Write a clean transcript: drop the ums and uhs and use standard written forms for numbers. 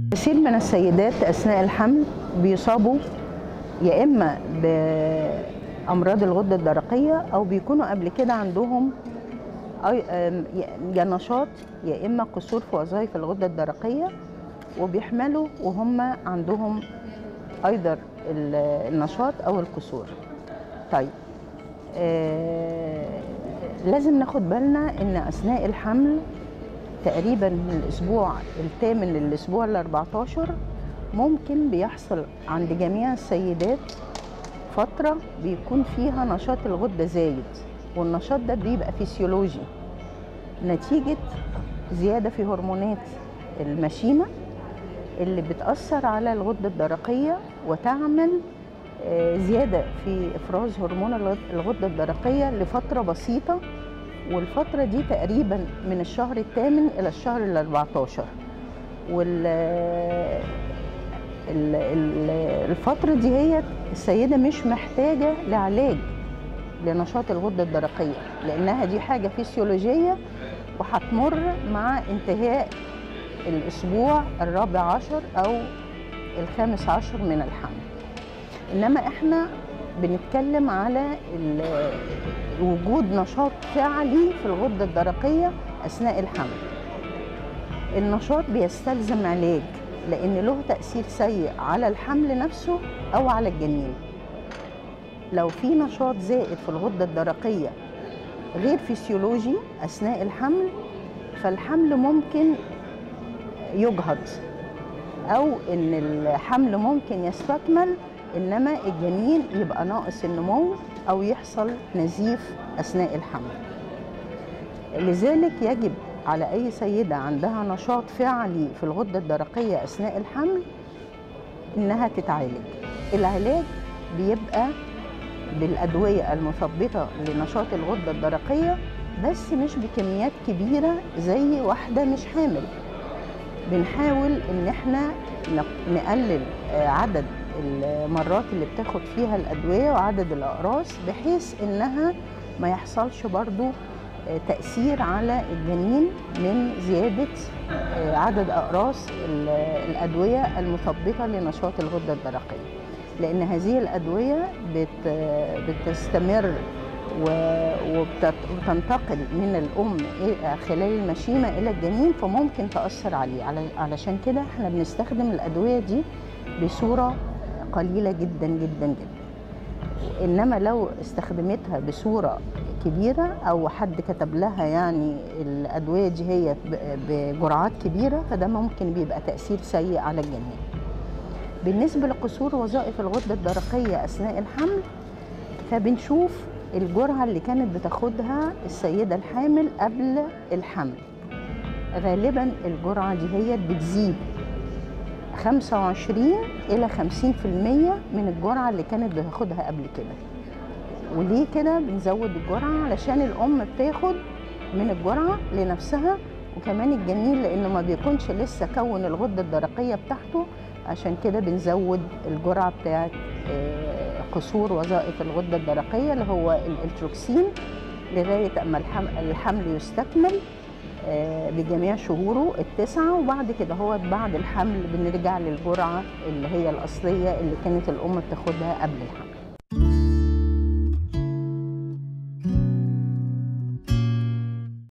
كثير من السيدات أثناء الحمل بيصابوا يا إما بأمراض الغدة الدرقية أو بيكونوا قبل كده عندهم يا نشاط يا إما قصور في وظائف الغدة الدرقية، وبيحملوا وهم عندهم أيضا النشاط أو القصور. طيب لازم ناخد بالنا إن أثناء الحمل تقريبا من الأسبوع الثامن للأسبوع ال14 ممكن بيحصل عند جميع السيدات فترة بيكون فيها نشاط الغدة زايد، والنشاط ده بيبقى فيسيولوجي نتيجة زيادة في هرمونات المشيمة اللي بتأثر على الغدة الدرقية وتعمل زيادة في إفراز هرمون الغدة الدرقية لفترة بسيطة، والفترة دي تقريبا من الشهر الثامن إلى الشهر ال14. الفترة دي هي السيدة مش محتاجة لعلاج لنشاط الغدة الدرقية، لأنها دي حاجة فيسيولوجية وهتمر مع انتهاء الأسبوع ال14 أو ال15 من الحمل. إنما إحنا بنتكلم على وجود نشاط فعلي في الغدة الدرقية أثناء الحمل. النشاط بيستلزم علاج لأن له تأثير سيء على الحمل نفسه أو على الجنين. لو في نشاط زائد في الغدة الدرقية غير فيسيولوجي أثناء الحمل فالحمل ممكن يجهض أو إن الحمل ممكن يستكمل إنما الجنين يبقى ناقص النمو أو يحصل نزيف أثناء الحمل. لذلك يجب على أي سيدة عندها نشاط فعلي في الغدة الدرقية أثناء الحمل إنها تتعالج. العلاج بيبقى بالأدوية المثبطة لنشاط الغدة الدرقية بس مش بكميات كبيرة زي واحدة مش حامل. بنحاول إن احنا نقلل عدد المرات اللي بتاخد فيها الأدوية وعدد الأقراص بحيث إنها ما يحصلش برضو تأثير على الجنين من زيادة عدد أقراص الأدوية المثبطة لنشاط الغدة الدرقية، لأن هذه الأدوية بتستمر وبتنتقل من الأم خلال المشيمة إلى الجنين فممكن تأثر عليه. علشان كده احنا بنستخدم الأدوية دي بصورة قليلة جدا جدا جدا. إنما لو استخدمتها بصورة كبيرة أو حد كتب لها يعني الأدوية دي هي بجرعات كبيرة فده ممكن بيبقى تأثير سيء على الجنين. بالنسبة لقصور وظائف الغدة الدرقية أثناء الحمل فبنشوف الجرعة اللي كانت بتاخدها السيدة الحامل قبل الحمل. غالبا الجرعة دي هي بتزيد 25 إلى 50% من الجرعة اللي كانت بتاخدها قبل كده. وليه كده بنزود الجرعة؟ علشان الأم بتاخد من الجرعة لنفسها وكمان الجنين لأنه ما بيكونش لسه كون الغدة الدرقية بتاعته، عشان كده بنزود الجرعة بتاعت قصور وظائف الغدة الدرقية اللي هو الالتروكسين لغاية أما الحمل يستكمل بجميع شهوره ال9، وبعد كده هو بعد الحمل بنرجع للجرعة اللي هي الأصلية اللي كانت الأم بتاخدها قبل الحمل.